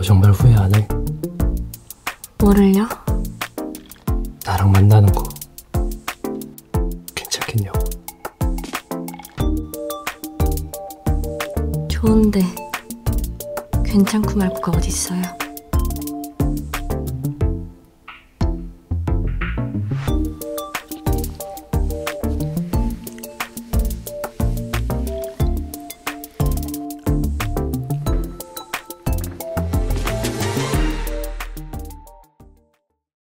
정말 후회 안 해? 뭐를요? 나랑 만나는 거 괜찮겠냐고. 좋은데 괜찮고 말고가 어딨어요.